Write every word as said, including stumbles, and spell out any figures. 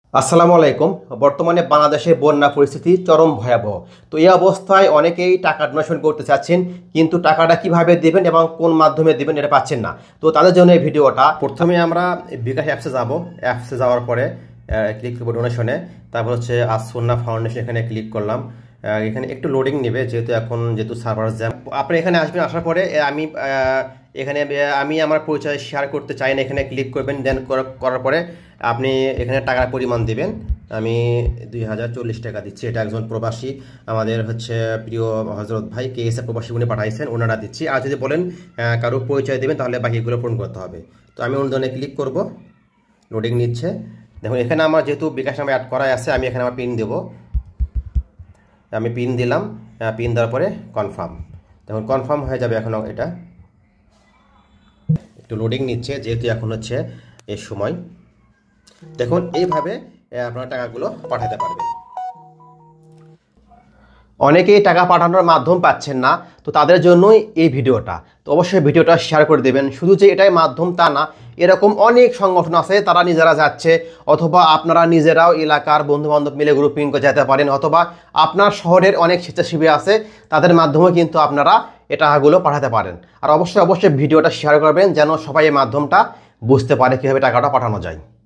আসসালামু আলাইকুম। বর্তমানে বাংলাদেশে বন্যা পরিস্থিতি চরম ভয়াবহ। তো এই অবস্থায় অনেকেই টাকা ডোনেশন করতে চাচ্ছেন, কিন্তু টাকাটা কিভাবে দিবেন এবং কোন মাধ্যমে দিবেন এটা পাচ্ছেন না। তো তাদের জন্য এই ভিডিওটা। প্রথমে আমরা বিকাশ অ্যাপসে যাব। অ্যাপসে যাওয়ার পরে ক্লিক করবো ডোনেশনে। তারপর হচ্ছে আসুন্না ফাউন্ডেশন, এখানে ক্লিক করলাম। এখানে একটু লোডিং নেবে, যেহেতু এখন যেহেতু সার্ভার জ্যাম। আপনি এখানে আসবেন, আসার পরে আমি এখানে আমি আমার পরিচয় শেয়ার করতে চাই না, এখানে ক্লিক করবেন। দেন করার পরে আপনি এখানে টাকার পরিমাণ দিবেন। আমি দুই হাজার চল্লিশ টাকা দিচ্ছি। এটা একজন প্রবাসী, আমাদের হচ্ছে প্রিয় হজরত ভাই কে এস এ প্রবাসী উনি পাঠাইছেন, ওনারা দিচ্ছি। আর যদি বলেন কারো পরিচয় দেবেন, তাহলে বাকিগুলো পূরণ করতে হবে। তো আমি অনুদানে ক্লিক করব। লোডিং নিচ্ছে। দেখুন এখানে আমার যেহেতু বিকাশ নামে অ্যাড করাই আছে, আমি এখানে আমার পিন দেবো। আমি পিন দিলাম। পিন দেওয়ার পরে কনফার্ম। দেখুন কনফার্ম হয়ে যাবে এখন। এটা একটু লোডিং নিচ্ছে, যেহেতু এখন হচ্ছে এর সময়। দেখুন এইভাবে আপনারা টাকাগুলো পাঠাতে পারবেন। অনেকেই টাকা পাঠানোর মাধ্যম পাচ্ছেন না, তো তাদের জন্যই এই ভিডিওটা। তো অবশ্যই ভিডিওটা শেয়ার করে দেবেন। শুধু যে এটাই মাধ্যম তা না, এরকম অনেক সংগঠন আছে, তারা নিজেরা যাচ্ছে, অথবা আপনারা নিজেরাও এলাকার বন্ধুবান্ধব মিলে গ্রুপিং করে যেতে পারেন, অথবা আপনার শহরের অনেক স্বেচ্ছাসেবী আছে, তাদের মাধ্যমে কিন্তু আপনারা এ টাকাগুলো পাঠাতে পারেন। আর অবশ্যই অবশ্যই ভিডিওটা শেয়ার করবেন, যেন সবাই এই মাধ্যমটা বুঝতে পারে কীভাবে টাকাটা পাঠানো যায়।